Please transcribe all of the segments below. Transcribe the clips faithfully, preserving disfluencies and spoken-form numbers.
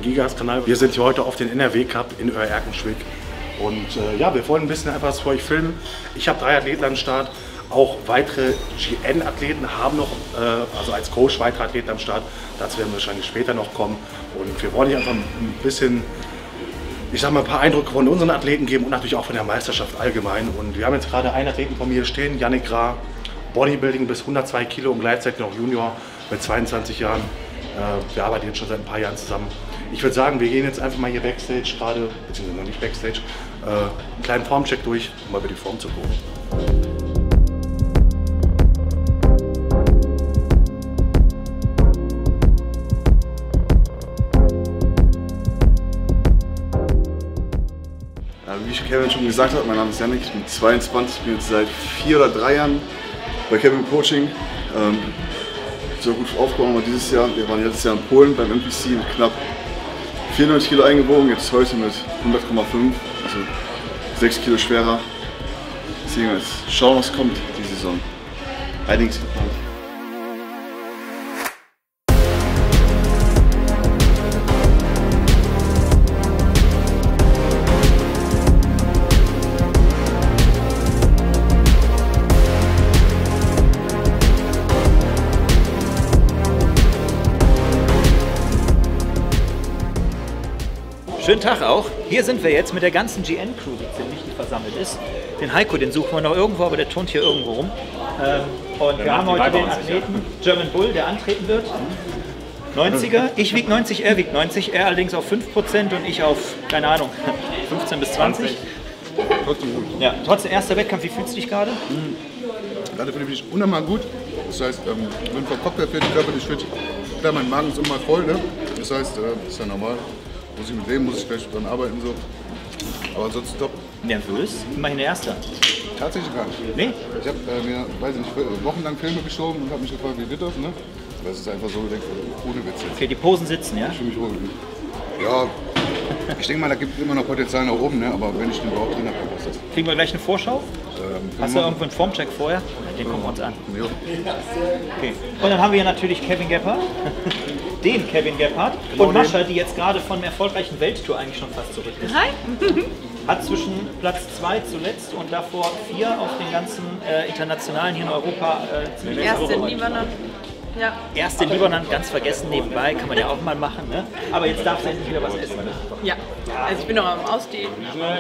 Gigas-Kanal. Wir sind hier heute auf den N R W Cup in Oer-Erkenschwick. Und äh, ja, wir wollen ein bisschen etwas für euch filmen. Ich habe drei Athleten am Start. Auch weitere G N-Athleten haben noch, äh, also als Coach weitere Athleten am Start. Dazu werden wir wahrscheinlich später noch kommen. Und wir wollen hier einfach ein bisschen, ich sag mal, ein paar Eindrücke von unseren Athleten geben und natürlich auch von der Meisterschaft allgemein. Und wir haben jetzt gerade einen Athleten von mir stehen, Yannick Grah, Bodybuilding bis hundertzwei Kilo und gleichzeitig noch Junior mit zweiundzwanzig Jahren. Äh, wir arbeiten jetzt schon seit ein paar Jahren zusammen. Ich würde sagen, wir gehen jetzt einfach mal hier Backstage gerade, beziehungsweise noch nicht Backstage, äh, einen kleinen Formcheck durch, um mal über die Form zu gucken. Wie Kevin schon gesagt hat, mein Name ist Yannick, ich bin zweiundzwanzig, bin jetzt seit vier oder drei Jahren bei Kevin Coaching. Ähm, so gut aufgebaut haben wir dieses Jahr. Wir waren letztes Jahr in Polen beim M P C mit knapp vierundneunzig Kilo eingewogen, jetzt heute mit hundert Komma fünf, also sechs Kilo schwerer. Deswegen jetzt schauen, was kommt die Saison. Einiges geplant. Schönen Tag auch. Hier sind wir jetzt mit der ganzen G N-Crew, die ziemlich versammelt ist. Den Heiko, den suchen wir noch irgendwo, aber der turnt hier irgendwo rum. Ähm, und wir haben heute den Athleten German Bull, der antreten wird. neunziger. Ich wiege neunzig, er wiegt neunzig. Er allerdings auf fünf Prozent und ich auf, keine Ahnung, fünfzehn bis zwanzig. Trotzdem gut. Ja, trotzdem erster Wettkampf. Wie fühlst du dich gerade? Mhm. Gerade fühle ich mich unnormal gut. Das heißt, ähm, ich bin vom Kopf her fit, körperlich fit. Klar, mein Magen ist immer voll, ne? Das heißt, äh, das ist ja normal. Muss ich mit leben, muss ich gleich dran arbeiten. So. Aber ansonsten top. Nervös? Immerhin der Erste. Tatsächlich gar nicht. Nee? Ich habe äh, mir, weiß ich nicht, wochenlang Filme geschoben und habe mich gefragt, wie geht das, ne? Das ist einfach so gedacht, ohne Witz jetzt. Okay, die Posen sitzen, ja? Ich fühle mich wohl. Ja, ich denke mal, da gibt es immer noch Potenzial nach oben, ne? Aber wenn ich den Bauch drin habe, dann passt das. Kriegen wir gleich eine Vorschau? Ähm, Hast du irgendwo einen Formcheck vorher? Den gucken wir uns an. Ja. Okay. Und dann haben wir hier natürlich Kevin Gebhardt. Den Kevin Gebhardt und Mascha, die jetzt gerade von der erfolgreichen Welttour eigentlich schon fast zurück ist. Hi! Hat zwischen Platz zwei zuletzt und davor vier auf den ganzen äh, internationalen hier in Europa äh, ziemlich Erste in Libanon. Ja. Erste in Libanon, ganz vergessen nebenbei, kann man ja auch mal machen. Ne? Aber jetzt darfst du endlich wieder was essen. Ne? Ja, also ich bin noch am Ausstehen.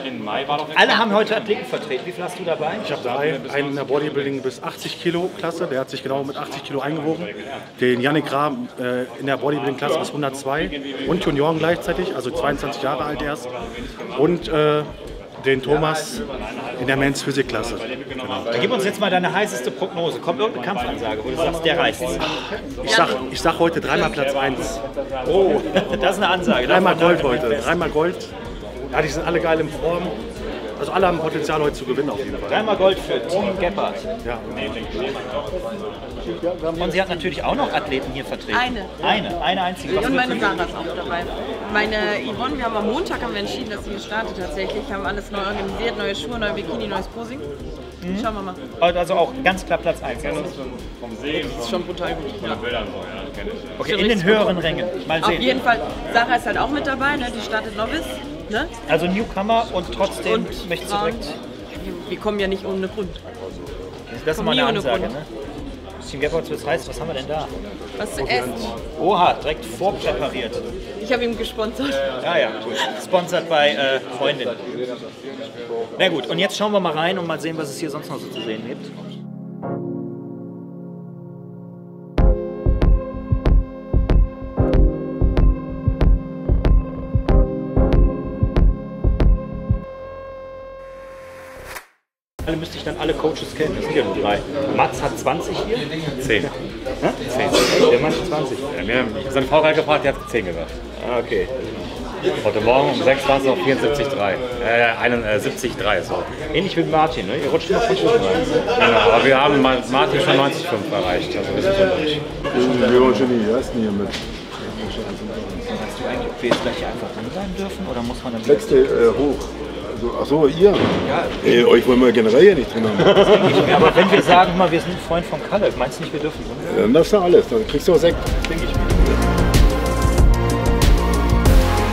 Alle haben heute Athleten vertreten. Wie viel hast du dabei? Ich habe drei, einen in der Bodybuilding bis achtzig Kilo Klasse, der hat sich genau mit achtzig Kilo eingewogen. Den Yannick Grah äh, in der Bodybuilding Klasse bis hundertzwei und Junioren gleichzeitig, also zweiundzwanzig Jahre alt erst. Und äh, den Thomas in der Men's Physik Klasse. Genau. Dann gib uns jetzt mal deine heißeste Prognose. Kommt irgendeine Kampfansage, wo du sagst, der reißt es. Ich sag, ich sag heute dreimal Platz eins. Oh, das ist eine Ansage. Dreimal Gold heute, dreimal Gold. Ja, die sind alle geil in Form. Also alle haben Potenzial heute zu gewinnen auf jeden Fall. Dreimal Gold für Team Gebhardt. Ja. Und sie hat natürlich auch noch Athleten hier vertreten. Eine. Eine, eine einzige. Was Und meine Sarah ist auch dabei. Meine Yvonne, wir haben am Montag haben wir entschieden, dass sie hier startet tatsächlich. Haben alles neu organisiert, neue Schuhe, neue Bikini, neues Posing. Mhm. Schauen wir mal. Also auch ganz klar Platz eins. Also. Das ist schon brutal gut. Ja. Okay, in den höheren Rängen. Mal sehen. Auf jeden Fall. Sarah ist halt auch mit dabei, ne? Die startet Novice. Ne? Also Newcomer und trotzdem und möchtest du direkt... Wir, wir kommen ja nicht ohne Grund. Das ist mal eine Ansage, ne? Team Gebhardt, was heißt, was haben wir denn da? Was zu essen. Oha, direkt vorpräpariert. Ich habe ihm gesponsert. Ja, ja, cool. Sponsert bei äh, Freundin. Na gut, und jetzt schauen wir mal rein und mal sehen, was es hier sonst noch so zu sehen gibt. Alle müsste ich dann alle Coaches kennen, das sind ja nur drei. Mats hat zwanzig hier? zehn. Hä? zehn. Der meinte zwanzig. Ja, mir, ich habe seine Frau gefragt, die hat zehn gesagt. Ah, okay. Heute Morgen um sechs war es auf vierundsiebzig Komma drei. Äh, siebzig Komma drei. So. Ähnlich wie Martin, ne? Ihr rutscht immer von oben rein. Genau, aber wir haben Martin schon neunzig Komma fünf erreicht. Also wir sind schon durch. Wir waren schon die Ersten hier mit. Weißt du eigentlich, ob wir jetzt gleich einfach drin bleiben dürfen oder muss man dann wieder... Letzte äh, hoch. Also, achso, ihr? Ja. Ey, euch wollen wir generell hier nicht drin haben. Das denke ich mir. Aber wenn wir sagen, mal, wir sind ein Freund von Kalle, meinst du nicht, wir dürfen drin sein? Ja, dann darfst du alles, dann kriegst du auch Sekt. Das denke ich mir.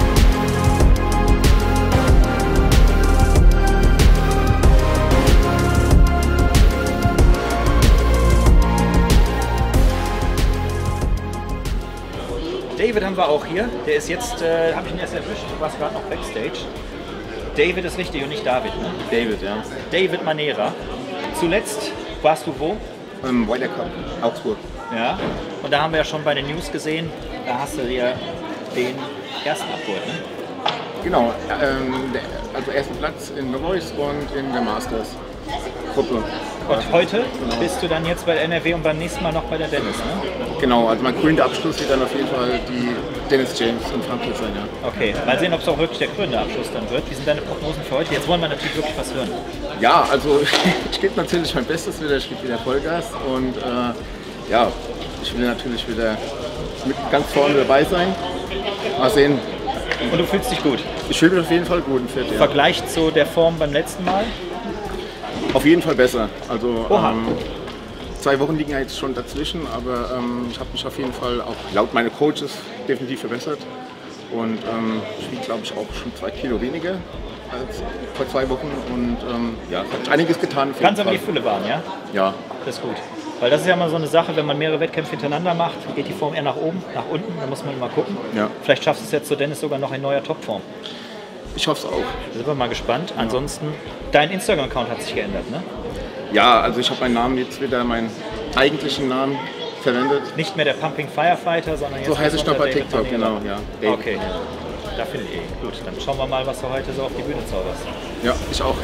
David haben wir auch hier. Der ist jetzt, äh, habe ich ihn erst erwischt, du warst gerade noch Backstage. David ist richtig und nicht David, ne? David, ja. David Manera. Zuletzt warst du wo? Im Ryder Cup, Augsburg. Ja. Und da haben wir ja schon bei den News gesehen, da hast du dir den ersten abgeholt, ne? Genau, ähm, der, also ersten Platz in The Voice und in der Masters Gruppe. Und heute genau. bist du dann jetzt bei der N R W und beim nächsten Mal noch bei der Dennis, ne? Genau, also mein krönender Abschluss wird dann auf jeden Fall die Dennis James in Frankfurt sein, ja. Okay, mal sehen, ob es auch wirklich der krönende Abschluss dann wird. Wie sind deine Prognosen für heute? Jetzt wollen wir natürlich wirklich was hören. Ja, also ich gebe natürlich mein Bestes wieder, ich gebe wieder Vollgas und äh, ja, ich will natürlich wieder mit ganz vorne dabei sein. Mal sehen. Und du fühlst dich gut? Ich fühle mich auf jeden Fall gut im Fit, ja. Vergleich zu der Form beim letzten Mal? Auf jeden Fall besser. Also ähm, zwei Wochen liegen ja jetzt schon dazwischen, aber ähm, ich habe mich auf jeden Fall auch laut meiner Coaches definitiv verbessert. Und ähm, ich wiege, glaube ich, auch schon zwei Kilo weniger als vor zwei Wochen. Und ähm, ja, es hat einiges getan. Kannst aber die Fülle wahren, ja? Ja. Das ist gut. Weil das ist ja mal so eine Sache, wenn man mehrere Wettkämpfe hintereinander macht, geht die Form eher nach oben, nach unten, da muss man mal gucken. Ja. Vielleicht schaffst du es jetzt zu Dennis sogar noch in neuer Topform. Ich hoffe es auch. Da sind wir mal gespannt. Ansonsten, dein Instagram-Account hat sich geändert, ne? Ja, also ich habe meinen Namen jetzt wieder, meinen eigentlichen Namen verwendet. Nicht mehr der Pumping Firefighter, sondern jetzt... So heiße ich noch bei TikTok, Manera. genau, ja. David. Okay, da finde ich eh. Gut, dann schauen wir mal, was du heute so auf die Bühne zauberst. Ja, ich auch.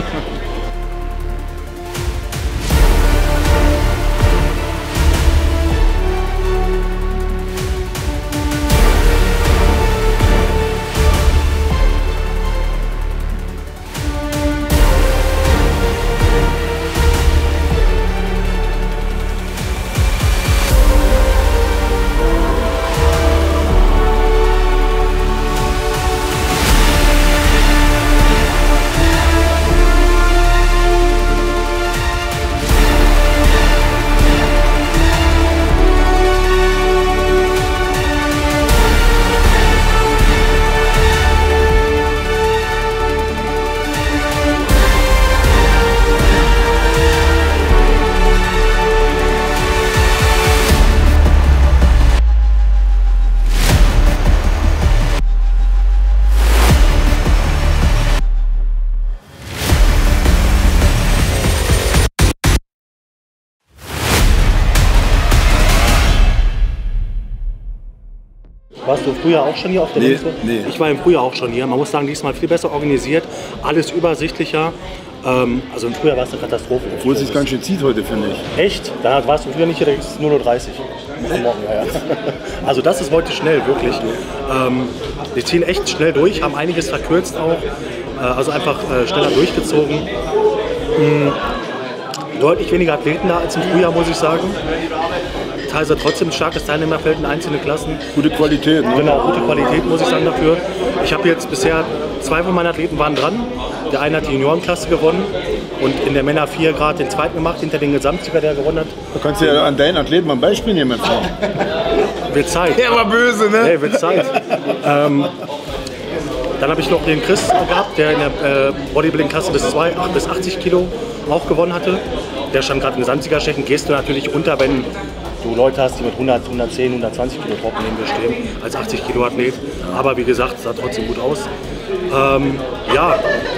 Warst du früher auch schon hier auf der Nee, Liste? nee. Ich war im Frühjahr auch schon hier. Man muss sagen, diesmal viel besser organisiert, alles übersichtlicher. Ähm, also im Frühjahr war es eine Katastrophe. Obwohl es sich ganz schön zieht heute, finde ich. Echt? Da warst du früher nicht hier, da ist es null Uhr dreißig. Am Morgen, ja, ja. Also das ist heute schnell, wirklich. Ähm, wir ziehen echt schnell durch, haben einiges verkürzt auch. Äh, also einfach äh, schneller durchgezogen. Mhm. Deutlich weniger Athleten da als im Frühjahr, muss ich sagen. Teilweise trotzdem ein starkes Teilnehmerfeld in einzelnen Klassen. Gute Qualität, ne? Genau, gute Qualität, muss ich sagen, dafür. Ich habe jetzt bisher, zwei von meinen Athleten waren dran. Der eine hat die Juniorenklasse gewonnen und in der Männer vier Grad den zweiten gemacht, hinter den Gesamtsieger, der gewonnen hat. Du kannst ja an deinen Athleten mal ein Beispiel nehmen, mein Freund. Wird Zeit. Der war böse, ne? Hey, wird Zeit. ähm, dann habe ich noch den Chris gehabt, der in der äh, Bodybuilding-Klasse bis, bis achtzig Kilo auch gewonnen hatte. Der stand gerade im Gesamtsiegerstechen. Gehst du natürlich unter, wenn du Leute hast, die mit hundert, hundertzehn, hundertzwanzig Kilo Brocken neben dir stehen, als achtzig Kilo Athlet. Aber wie gesagt, sah trotzdem gut aus. Ähm, ja.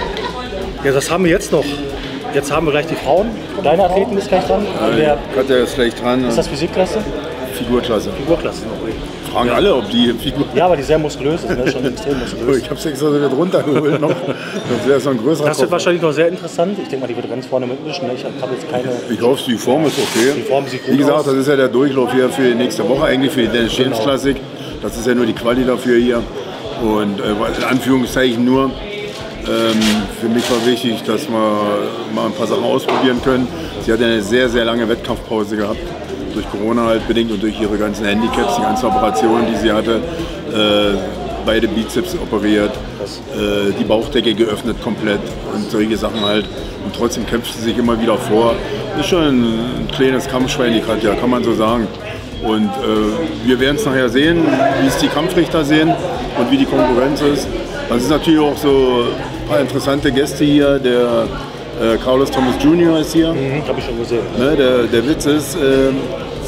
ja, das haben wir jetzt noch. Jetzt haben wir gleich die Frauen. Deine Athleten ist gleich dran. Ja, Katja ist gleich dran. Ist das Physikklasse? Figurklasse. Figurklasse, okay. Fragen ja. alle, ob die Figur. Ja, aber die sehr muskulös ist, ne? Schon extrem muskulös. Ich habe es extra wieder runtergeholt noch. Das wäre so ein größerer Das wird Kopf. wahrscheinlich noch sehr interessant. Ich denke mal, die wird ganz vorne mitmischen. Ne? Ich habe jetzt keine. Ich hoffe, die Form ist okay. Die Form sieht gut Wie gesagt, aus. das ist ja der Durchlauf hier für die nächste Woche, eigentlich für die Dennis James Genau. Classic. Das ist ja nur die Quali dafür hier. Und äh, in Anführungszeichen nur. Ähm, für mich war wichtig, dass wir mal ein paar Sachen ausprobieren können. Sie hat eine sehr, sehr lange Wettkampfpause gehabt. Durch Corona halt bedingt und durch ihre ganzen Handicaps, die ganzen Operationen, die sie hatte. Äh, beide Bizeps operiert, äh, die Bauchdecke geöffnet komplett und solche Sachen halt. Und trotzdem kämpft sie sich immer wieder vor. Ist schon ein kleines Kampfschwein, die Katja, kann man so sagen. Und äh, wir werden es nachher sehen, wie es die Kampfrichter sehen und wie die Konkurrenz ist. Es ist natürlich auch so ein paar interessante Gäste hier. Der äh, Carlos Thomas Junior ist hier. Mhm, habe ich schon gesehen. Ne, der, der Witz ist, äh,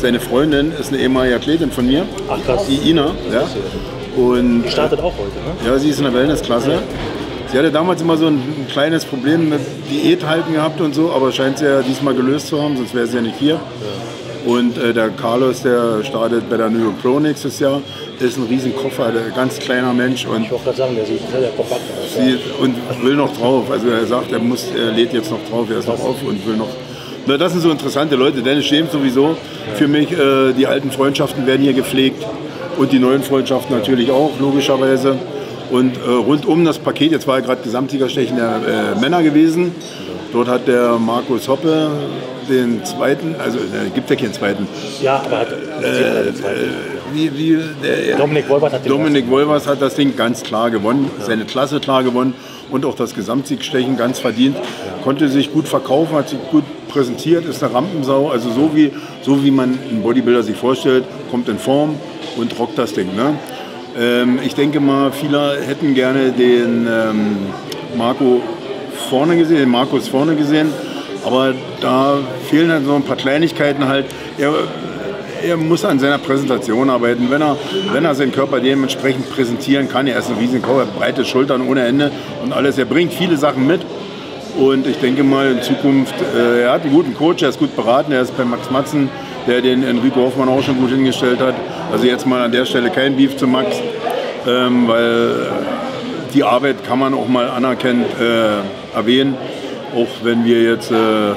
seine Freundin ist eine ehemalige Athletin von mir. Ach krass. Die Ina. Ja. Und, die startet auch heute, ne? Ja, sie ist in der Wellnessklasse. Sie hatte damals immer so ein, ein kleines Problem mit Diät halten gehabt und so, aber scheint sie ja diesmal gelöst zu haben, sonst wäre sie ja nicht hier. Ja. Und äh, der Carlos, der startet bei der New York Pro nächstes Jahr, ist ein riesen Koffer, der ganz kleiner Mensch. Und ich wollte gerade sagen, der sieht sehr kompakt aus. Sie, und will noch drauf, also er sagt, er, muss, er lädt jetzt noch drauf, er ist noch auf und will noch. Na, das sind so interessante Leute, Dennis Scheem sowieso für mich, äh, die alten Freundschaften werden hier gepflegt und die neuen Freundschaften natürlich auch, logischerweise. Und äh, rund um das Paket, jetzt war er gerade Gesamtsiegerstechen der äh, Männer gewesen. Dort hat der Markus Hoppe den zweiten, also äh, gibt ja keinen zweiten. Ja, aber hat äh, den zweiten. Äh, wie, wie, der, Dominik Wolbers hat, Dominik Wolbers hat das Ding ganz klar gewonnen, ja. Seine Klasse klar gewonnen und auch das Gesamtsiegstechen ganz verdient. Ja. Konnte sich gut verkaufen, hat sich gut präsentiert, ist eine Rampensau. Also so wie, so wie man einen Bodybuilder sich vorstellt, kommt in Form und rockt das Ding. Ne? Ich denke mal, viele hätten gerne den ähm, Marco vorne gesehen, den Markus vorne gesehen, aber da fehlen halt so ein paar Kleinigkeiten halt. Er, er muss an seiner Präsentation arbeiten, wenn er, wenn er seinen Körper dementsprechend präsentieren kann. Er ist ein riesen Körper, breite Schultern ohne Ende und alles. Er bringt viele Sachen mit und ich denke mal in Zukunft, äh, er hat einen guten Coach, er ist gut beraten, er ist bei Max Matzen, der den Enrico Hoffmann auch schon gut hingestellt hat. Also jetzt mal an der Stelle kein Beef zu Max, ähm, weil die Arbeit kann man auch mal anerkennt äh, erwähnen, auch wenn wir jetzt äh,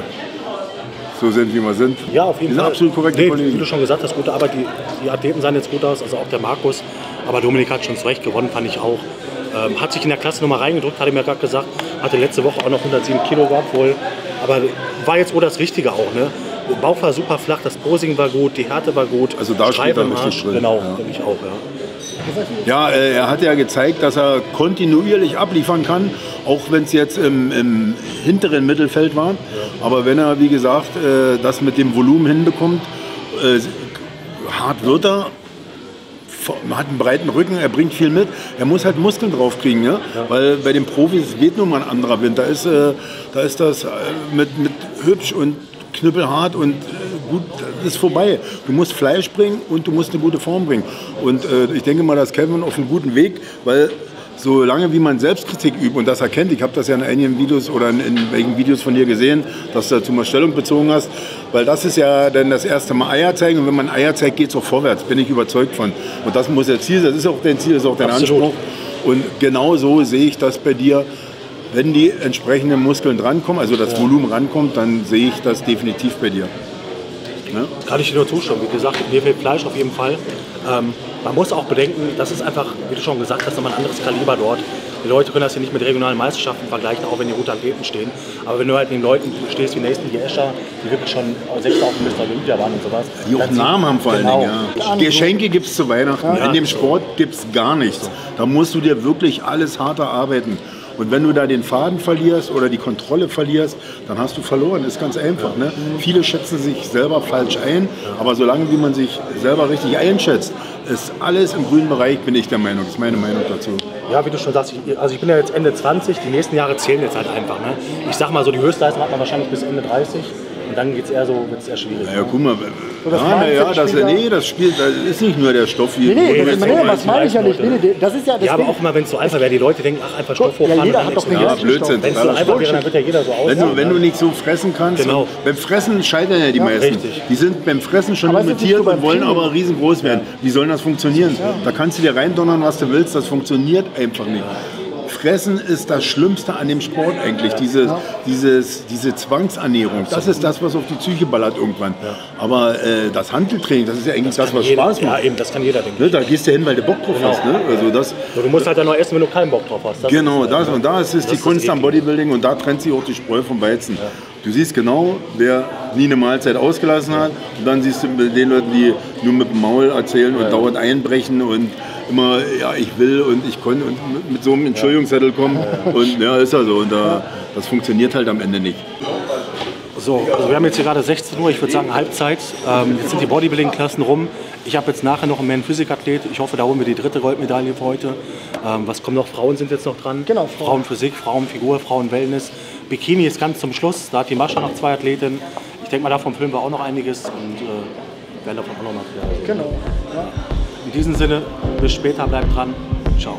so sind, wie wir sind. Ja, auf jeden die Fall. Absolut korrekt. Nee, wie du schon gesagt hast, gute Arbeit, die, die Athleten sahen jetzt gut aus, also auch der Markus. Aber Dominik hat schon zu Recht gewonnen, fand ich auch. Ähm, hat sich in der Klasse nochmal reingedrückt, hatte mir gerade gesagt, hatte letzte Woche auch noch hundertsieben Kilo gehabt wohl. Aber war jetzt wohl das Richtige auch, ne? Der Bauch war super flach, das Posing war gut, die Härte war gut. Also da steht er richtig drin. Genau, ja. denke ich auch, Ja, ja. äh, er hat ja gezeigt, dass er kontinuierlich abliefern kann, auch wenn es jetzt im, im hinteren Mittelfeld war. Ja. Aber wenn er, wie gesagt, äh, das mit dem Volumen hinbekommt, äh, hart wird er, hat einen breiten Rücken, er bringt viel mit. Er muss halt Muskeln draufkriegen, ja? Ja. Weil bei den Profis weht nun mal ein anderer Wind. Da ist, äh, da ist das äh, mit, mit hübsch und knüppelhart und gut, das ist vorbei. Du musst Fleisch bringen und du musst eine gute Form bringen. Und äh, ich denke mal, dass Kevin auf einem guten Weg, weil solange wie man Selbstkritik übt und das erkennt, ich habe das ja in einigen Videos oder in, in welchen Videos von dir gesehen, dass du dazu mal Stellung bezogen hast, weil das ist ja dann das erste Mal Eier zeigen und wenn man Eier zeigt, geht es auch vorwärts, bin ich überzeugt von. Und das muss der Ziel sein, das ist auch dein Ziel, das ist auch dein Absolut. Anspruch. Und genau so sehe ich das bei dir. Wenn die entsprechenden Muskeln drankommen, also das ja. Volumen rankommt, dann sehe ich das definitiv bei dir. Ne? Kann ich dir nur zustimmen. Wie gesagt, mir fehlt Fleisch auf jeden Fall. Ähm, man muss auch bedenken, das ist einfach, wie du schon gesagt hast, nochmal ein anderes Kaliber dort. Die Leute können das hier nicht mit regionalen Meisterschaften vergleichen, auch wenn die gute Athleten stehen. Aber wenn du halt mit den Leuten stehst wie Nathan Escher, die wirklich schon sechs auf dem Mister Olympia waren und sowas. Die auch Namen haben vor allen genau. Dingen. Ja. Geschenke gibt es zu Weihnachten. Ja. In dem Sport gibt es gar nichts. Da musst du dir wirklich alles hart erarbeiten. Und wenn du da den Faden verlierst oder die Kontrolle verlierst, dann hast du verloren. Ist ganz einfach. Ne? Viele schätzen sich selber falsch ein, aber solange wie man sich selber richtig einschätzt, ist alles im grünen Bereich, bin ich der Meinung. Das ist meine Meinung dazu. Ja, wie du schon sagst, ich, also ich bin ja jetzt Ende zwanzig, die nächsten Jahre zählen jetzt halt einfach. Ne? Ich sag mal so, die Höchstleistung hat man wahrscheinlich bis Ende dreißig. Und dann geht es eher so, wird es eher schwierig. Ja, guck mal, das ah, ja, das, nee, das spielt, das ist nicht nur der Stoff. Wie nee, nee, das, nee, das meine ich ja nicht. Nee, das ist ja, ja, aber auch mal, wenn es so einfach wäre, die Leute denken, ach, einfach Stoff hochfahren. Ja, jeder hat doch ja, Blödsinn. Wenn es so einfach wäre, dann wird ja jeder so aussehen. Wenn du, wenn du nicht so fressen kannst, genau. Beim Fressen scheitern ja die ja, meisten. Richtig. Die sind beim Fressen schon limitiert und wollen aber riesengroß werden. Wie soll das funktionieren? Ja. Da kannst du dir reindonnern, was du willst, das funktioniert einfach nicht. Fressen ist das Schlimmste an dem Sport eigentlich, diese, ja. dieses, diese Zwangsernährung. Das ist das, was auf die Psyche ballert irgendwann. Ja. Aber äh, das Hanteltraining, das ist ja eigentlich das, das was jeder, Spaß macht. Ja, eben, das kann jeder, denke ich. Ne, da gehst du hin, weil du Bock drauf genau. hast. Ne? Also das, so, du musst halt dann noch essen, wenn du keinen Bock drauf hast. Das genau, ist, das, und da ist, ist die Kunst am Bodybuilding und da trennt sich auch die Spreu vom Weizen. Ja. Du siehst genau, wer nie eine Mahlzeit ausgelassen hat. Und dann siehst du den Leuten, die nur mit dem Maul erzählen und ja. dauernd einbrechen und immer, ja, ich will und ich konnte und mit so einem Entschuldigungszettel kommen. Und ja, ist ja so. Und da, das funktioniert halt am Ende nicht. So, also wir haben jetzt hier gerade sechzehn Uhr, ich würde sagen Halbzeit. Ähm, jetzt sind die Bodybuilding-Klassen rum. Ich habe jetzt nachher noch einen Man-Physik-Athlet. Ich hoffe, da holen wir die dritte Goldmedaille für heute. Ähm, was kommt noch? Frauen sind jetzt noch dran. Genau. Frauen. Frauenphysik, Frauenfigur, Frauenwellness. Bikini ist ganz zum Schluss. Da hat die Mascha noch zwei Athleten. Ich denke mal, davon filmen wir auch noch einiges. Und, äh, werden davon auch noch Material sehen. Genau. Ja. In diesem Sinne, bis später, bleibt dran. Ciao.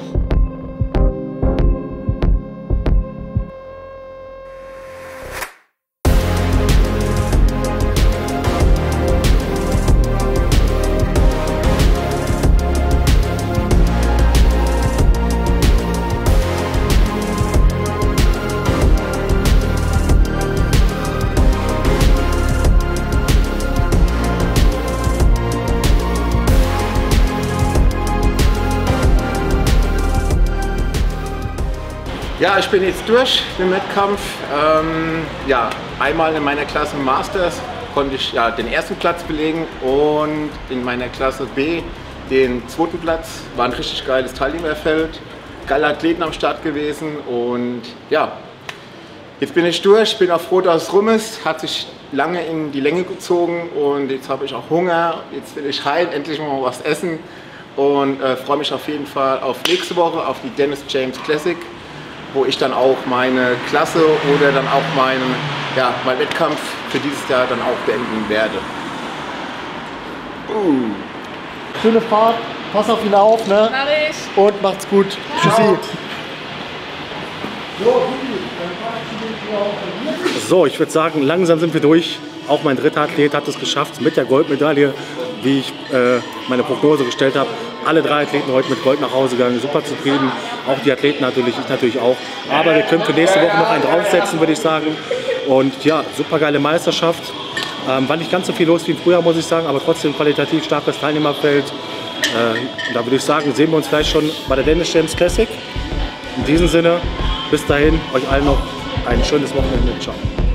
Ja, ich bin jetzt durch den Wettkampf. Ähm, ja, einmal in meiner Klasse Masters konnte ich ja den ersten Platz belegen und in meiner Klasse B den zweiten Platz. War ein richtig geiles Teilnehmerfeld, geile Athleten am Start gewesen und ja, jetzt bin ich durch, bin auch froh, dass es rum ist. Hat sich lange in die Länge gezogen und jetzt habe ich auch Hunger. Jetzt will ich heim, endlich mal was essen und äh, freue mich auf jeden Fall auf nächste Woche, auf die Dennis James Classic, wo ich dann auch meine Klasse oder dann auch meinen, ja, meinen Wettkampf für dieses Jahr dann auch beenden werde. Uh. Schöne Fahrt, pass auf ihn auf, ne? Mach ich. Und macht's gut. Tschüssi. So, ich würde sagen, langsam sind wir durch. Auch mein dritter Athlet hat es geschafft mit der Goldmedaille, wie ich äh, meine Prognose gestellt habe. Alle drei Athleten heute mit Gold nach Hause gegangen, super zufrieden. Auch die Athleten natürlich, ich natürlich auch. Aber wir können für nächste Woche noch einen draufsetzen, würde ich sagen. Und ja, super geile Meisterschaft. Ähm, war nicht ganz so viel los wie im Frühjahr, muss ich sagen, aber trotzdem qualitativ starkes Teilnehmerfeld. Äh, und da würde ich sagen, sehen wir uns vielleicht schon bei der Dennis James Classic. In diesem Sinne, bis dahin, euch allen noch ein schönes Wochenende. Ciao.